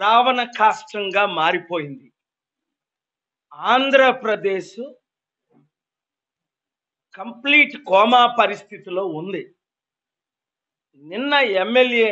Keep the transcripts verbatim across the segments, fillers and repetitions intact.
రావణ కాష్టంగా మారిపోయింది. Andhra Pradesh complete coma పరిస్థితిలో ఉంది. నిన్న ఎమ్మెల్యే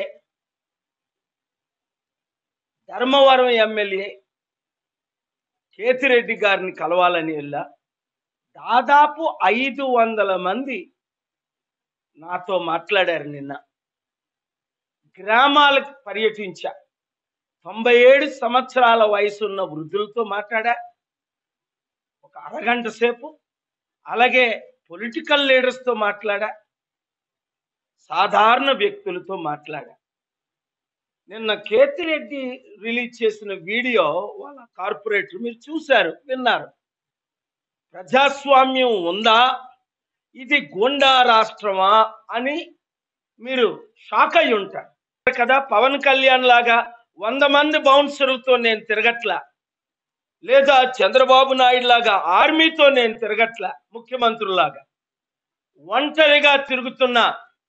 ధర్మవరం ఎమ్మెల్యే కేతిరెడ్డి గారిని కలవాలని వెళ్ళా. దాదాపు ఐదు వందల మంది నాతో మాట్లాడారు. నిన్న గ్రామాలకు పర్యటించా. తొంభై ఏడు సంవత్సరాల వయసున్న వృద్ధులతో మాట్లాడా ఒక అరగంట సేపు. అలాగే పొలిటికల్ లీడర్స్తో మాట్లాడా, సాధారణ వ్యక్తులతో మాట్లాడా. నిన్న కేతిరెడ్డి రిలీజ్ చేసిన వీడియో వాళ్ళ కార్పొరేటర్ మీరు చూశారు, విన్నారు. ప్రజాస్వామ్యం ఉందా, ఇది గూండా రాష్ట్రమా అని మీరు షాక్ అయి ఉంటారు కదా. పవన్ కళ్యాణ్ లాగా వంద మంది బౌన్సర్లతో నేను తిరగట్లా, లేదా చంద్రబాబు నాయుడు లాగా ఆర్మీతో నేను తిరగట్లా, ముఖ్యమంత్రులాగా ఒంటరిగా తిరుగుతున్నా.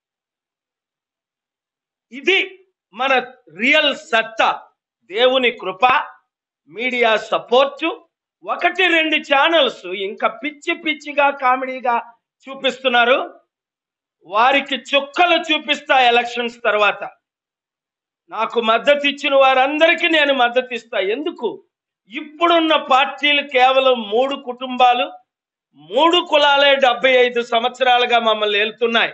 ఇది మన రియల్ సత్తా. దేవుని కృప, మీడియా సపోర్టు. ఒకటి రెండు ఛానల్స్ ఇంకా పిచ్చి పిచ్చిగా కామెడీగా చూపిస్తున్నారు. వారికి చుక్కలు చూపిస్తా ఎలక్షన్స్ తర్వాత. నాకు మద్దతు ఇచ్చిన వారందరికీ నేను మద్దతు ఇస్తా. ఎందుకు? ఇప్పుడున్న పార్టీలు కేవలం మూడు కుటుంబాలు, మూడు కులాలే డెబ్బై ఐదు సంవత్సరాలుగా మమ్మల్ని ఏలుతున్నాయి.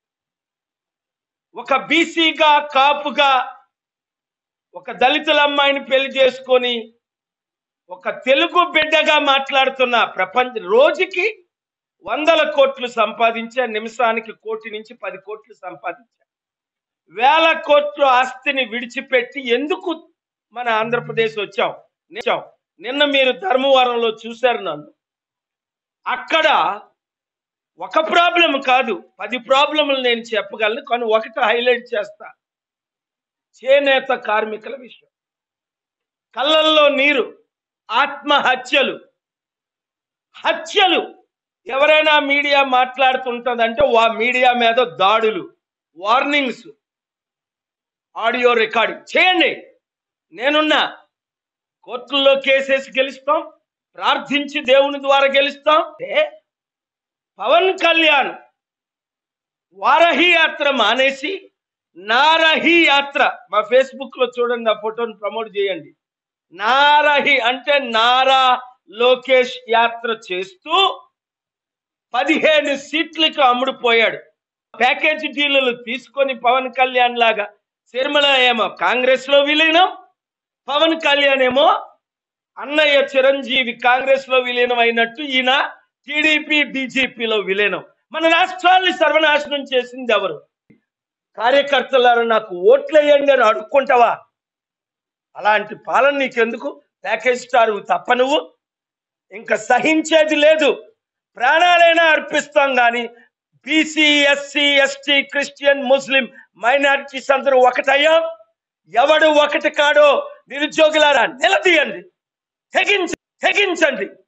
ఒక బీసీగా, కాపుగా, ఒక దళితుల అమ్మాయిని పెళ్లి చేసుకొని ఒక తెలుగు బిడ్డగా మాట్లాడుతున్న ప్రపంచ రోజుకి వందల కోట్లు సంపాదించా. నిమిషానికి కోటి నుంచి పది కోట్లు సంపాదించా. వేల కోట్ల ఆస్తిని విడిచిపెట్టి ఎందుకు మన ఆంధ్రప్రదేశ్ వచ్చాం? నిన్న మీరు ధర్మవరంలో చూశారు నన్ను. అక్కడ ఒక ప్రాబ్లం కాదు, పది ప్రాబ్లములు నేను చెప్పగలను, కానీ ఒకటి హైలైట్ చేస్తా. చేనేత కార్మికుల విషయం, కళ్ళల్లో నీరు, ఆత్మహత్యలు, హత్యలు. ఎవరైనా మీడియా మాట్లాడుతుంటుందంటే వా మీడియా మీద దాడులు, వార్నింగ్స్, ఆడియో రికార్డింగ్ చేయండి. నేనున్నా. కోర్టుల్లో కేసేసి గెలుస్తాం, ప్రార్థించి దేవుని ద్వారా గెలుస్తాం. పవన్ కళ్యాణ్ వారహి యాత్ర మానేసి నారహి యాత్ర, మా ఫేస్బుక్ లో చూడండి, ఆ ఫోటోని ప్రమోట్ చేయండి. నారహి అంటే నారా లోకేష్ యాత్ర చేస్తూ పదిహేను సీట్లకు అమ్ముడుపోయాడు. ప్యాకేజీ డీలర్లు తీసుకొని పవన్ కళ్యాణ్ లాగా శర్మల ఏమో కాంగ్రెస్ లో విలీనం, పవన్ కళ్యాణ్ ఏమో అన్నయ్య చిరంజీవి కాంగ్రెస్ లో విలీనం అయినట్టు ఈయన టీడీపీ బీజేపీలో విలీనం. మన రాష్ట్రాన్ని సర్వనాశనం చేసింది ఎవరు? కార్యకర్తలను నాకు ఓట్లు వేయండి అని అడుక్కుంటావా? అలాంటి పాలన నీకెందుకు? ప్యాకేజ్ స్టార్ తప్ప నువ్వు ఇంకా సహించేది లేదు. ప్రాణాలైనా అర్పిస్తాం కానీ BC, SC, ST, Christian, Muslim minorities అందరూ ఒకటయ్యాం. ఎవడు ఒకటి కాడో నిరుద్యోగులారా నిలదీయండి, తెగించ తెగించండి.